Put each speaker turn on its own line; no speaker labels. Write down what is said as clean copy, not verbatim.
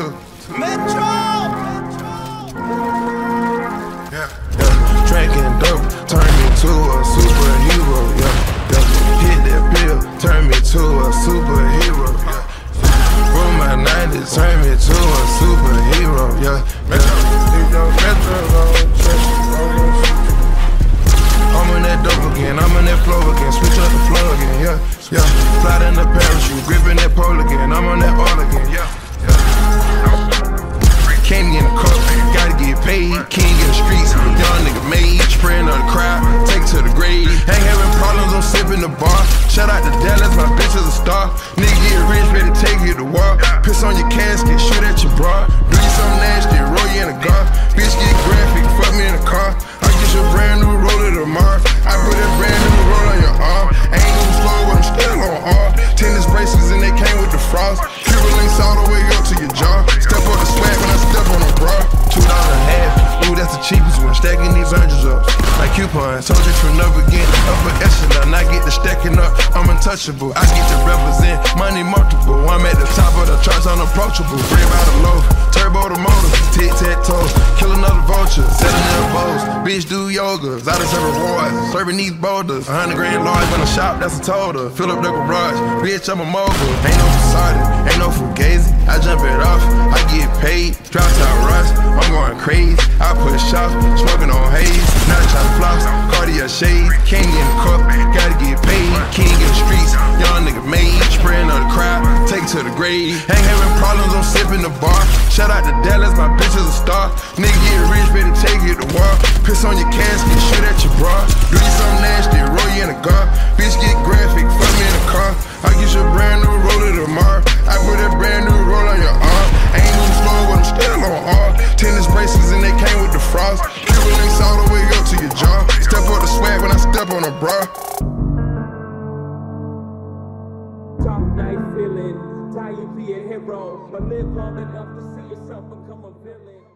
too.
Metro!
Yeah. Drinking dope, turn me to a superhero. Hit that pill, turn me to a superhero. Roll my 90s, turn me to a superhero. I'm on that dope again, I'm on that flow again, switch up the flow again, Fly in the parachute, gripping that pole again, I'm on that all again, Can't get in the cup, gotta get paid, king in the streets, young nigga made, spraying on the crowd, take to the grave. Ain't having problems, I'm sipping the bar. Shout out to Dallas, my bitch is a star. Nigga get rich, ready to take you to war. Piss on your casket, shoot at your bra. Do you something nasty, roll you in a gun. Bitch get graphic, fuck me in a car. I get your brand new roller tomorrow. I put that brand new roll on your arm. Ain't no slow, but I'm still on R. Tennis bracelets and they came with the frost. Cuban links all the way up to your jaw. Step on the swag when I step on the bra. $2 a half, ooh that's the cheapest one. Stacking these hundreds up like coupons. Told you from up again, upper echelon. I get the stacking up, I'm untouchable. I get to represent money multiple. I'm at the top of the charts, unapproachable. Bread by the loaf, turbo the motor, tic-tac-toe. Kill another vulture, selling their bows. Bitch do yogas, out of some rewards. Serving these boulders, 100 grand large on the shop, that's a total. Fill up the garage, bitch I'm a mogul. Ain't no facade, ain't no fugazi. I jump it off, I get paid. Drop top rush, I'm going crazy. I push off, smoking on haze. Not try to floss, Cartier shades. King in the cup, gotta get paid. King in the streets, young nigga made. Spraying on the crowd, take to the grave. Ain't having problems, I'm sipping the bar. Shout out to Dallas, my bitch is a star. Nigga get rich, better take you to war. Piss on your casket, shoot at your bra. Do you something nasty, roll you in a gun. Bitch get graphic, fuck me in a car. I get your brand new roller tomorrow. I put that brand new roll on your arm. Ain't no slow, but I'm still on R. Tennis bracelets and they came with the frost. Cuban links all the way up to your jaw. Step up the swag when I step on a bra.
Top night feeling, tired be a hero, but live long enough to see yourself become a villain.